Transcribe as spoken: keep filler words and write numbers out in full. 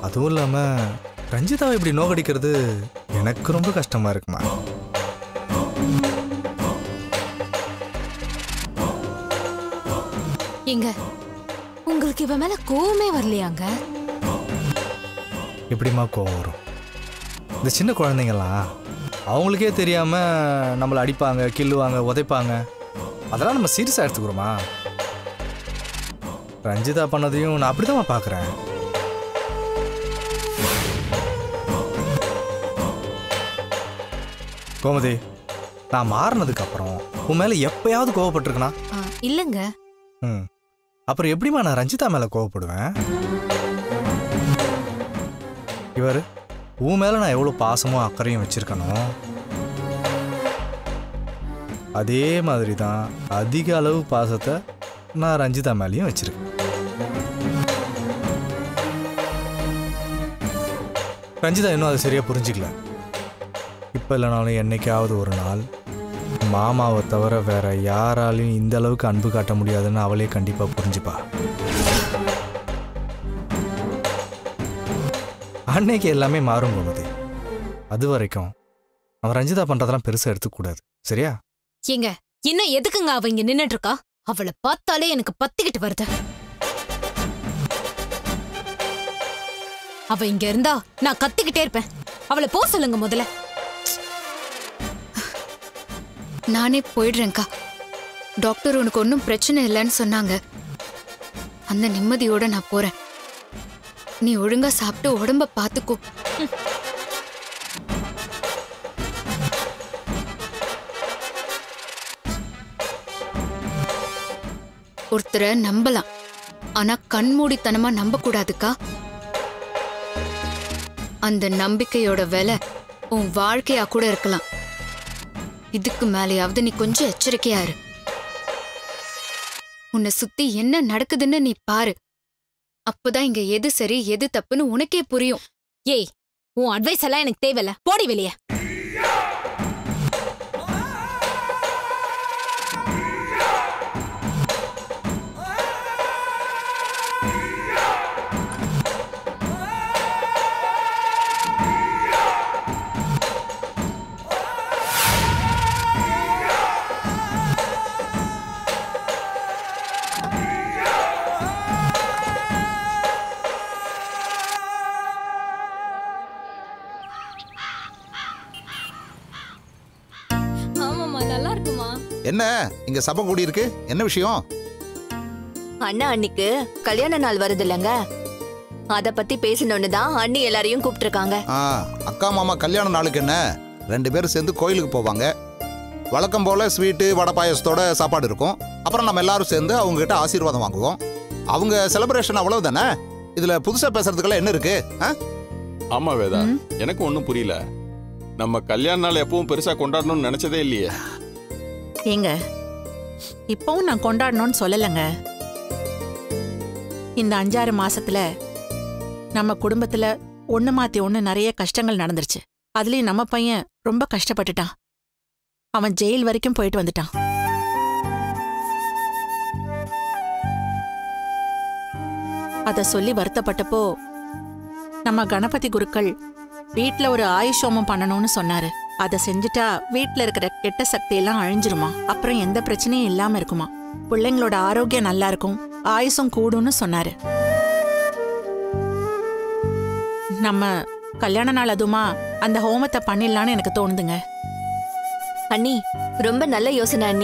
அதுவும் இல்லாம ரஞ்சிதாவை இப்படி நோகடிக்கிறது எனக்கு ரொம்ப கஷ்டமா இருக்குமா. எங்க உங்களுக்கு இவ மேல கோவமே வரலையாங்க? எப்படிமா கோவம் வரும்? இந்த சின்ன குழந்தைங்கலாம் அவங்களுக்கே தெரியாம நம்மளை அடிப்பாங்க, கிள்ளுவாங்க, உதைப்பாங்க. அதெல்லாம் நம்ம சீரியஸா எடுத்துக்கிறோமா? ரஞ்சிதா பண்ணதையும் நான் அப்படிதான் பாக்குறேன். கோமதி, நான் மாறினதுக்கு அப்புறம் உன் மேல எப்பயாவது கோவப்பட்டிருக்கனா? இல்லங்க. ம் அப்புறம் எப்படிமா நான் ரஞ்சிதா மேல கோவப்படுவேன்? இவர் உன் மேல நான் எவ்வளவு பாசமும் அக்கறையும் வச்சிருக்கணும், அதே மாதிரி தான் அதிக அளவு பாசத்தை நான் ரஞ்சிதா மேலேயும் வச்சிருக்கேன். ரஞ்சிதா இன்னும் அதை சரியா புரிஞ்சிக்கல. இப்போ இல்லைனாலும் என்னைக்காவது ஒரு நாள் மாமாவை தவிர வேற யாராலையும் இந்த அளவுக்கு அன்பு காட்ட முடியாதுன்னு அவளே கண்டிப்பா புரிஞ்சுப்பா. அன்னைக்கு எல்லாமே மாறும் போகுது. அது வரைக்கும் அவன் ரஞ்சிதா பண்றதெல்லாம் பெருசா எடுத்துக்கூடாது, சரியா? ஏங்க இன்னும் எதுக்குங்க அவ இங்க நின்னுட்டு இருக்கா? அவளை பார்த்தாலே எனக்கு பத்திக்கிட்டு வருது. அவ இங்க இருந்தா நான் கத்திக்கிட்டே இருப்பேன். அவளை போ சொல்லுங்க முதல்ல. நானே போயிடுறேன்க்கா. டாக்டர் உனக்கு ஒன்றும் பிரச்சனை இல்லைன்னு சொன்னாங்க. அந்த நிம்மதியோட நான் போறேன். நீ ஒழுங்கா சாப்பிட்டு உடம்ப பார்த்துக்கோ. ஒருத்தரை நம்பலாம், ஆனா கண்மூடித்தனமா நம்ப கூடாதுக்கா. அந்த நம்பிக்கையோட விலை உன் வாழ்க்கையா கூட இருக்கலாம். இதுக்கு மேலேயாவது நீ கொஞ்சம் எச்சரிக்கையா இரு. உன்னை சுத்தி என்ன நடக்குதுன்னு நீ பாரு. அப்பதான் இங்க எது சரி எது தப்புன்னு உனக்கே புரியும். ஏய், உன் அட்வைஸ் எல்லாம் எனக்கு தேவையில்ல, போடி வெளியே. என்ன இங்க சபை கூடி இருக்கு? என்ன விஷயம்? அண்ணா அன்னிக்கு கல்யாண நாள் வருது இல்லங்க, அத பத்தி பேசணும்னு தான் அண்ணி எல்லாரையும் கூப்பிட்டுருக்காங்க. அக்கா மாமா கல்யாண நாளுக்கு என்ன ரெண்டு பேரும் சேர்ந்து கோயிலுக்கு போவாங்க. வழக்கம் போல ஸ்வீட்டு வடை பாயசத்தோட சாப்பாடு இருக்கும். அப்புறம் நம்ம எல்லாரும் சேர்ந்து அவங்க கிட்ட ஆசீர்வாதம் வாங்குவோம். அவங்க செலிப்ரேஷன் அவ்வளவுதானே. இதுல புதுசா பேசுறதுக்கெல்லாம் என்ன இருக்கு? ஆமா வேதா, எனக்கு ஒன்னும் புரியல. நம்ம கல்யாண நாள் எப்பவும் பெருசா கொண்டாடணும்னு நினைச்சதே இல்லையே. ஏங்க இப்பவும் நான் கொண்டாடணும்னு சொல்லலைங்க. இந்த அஞ்சாறு மாசத்துல நம்ம குடும்பத்துல ஒண்ணு மாத்தி ஒண்ணு நிறைய கஷ்டங்கள் நடந்துருச்சு. அதுலயும் நம்ம பையன் ரொம்ப கஷ்டப்பட்டுட்டான். அவன் ஜெயில் வரைக்கும் போயிட்டு வந்துட்டான். அத சொல்லி வருத்தப்பட்டப்போ நம்ம கணபதி குருக்கள் வீட்டுல ஒரு ஆயுஷோமம் பண்ணணும்னு சொன்னாரு. அதை செஞ்சுட்டா வீட்டுல இருக்கிற கெட்ட சக்தி எல்லாம் அழிஞ்சிருமா, அப்புறம் எந்த பிரச்சனையும் இல்லாம இருக்குமா, பிள்ளைங்களோட ஆரோக்கியம் நல்லா இருக்கும், ஆயுசும் கூடும்னு சொன்னாரு. நம்ம கல்யாண நாள் அதுமா அந்த ஹோமத்தை பண்ணிடலான்னு எனக்கு தோணுதுங்க. அண்ணி ரொம்ப நல்ல யோசனை அண்ணி.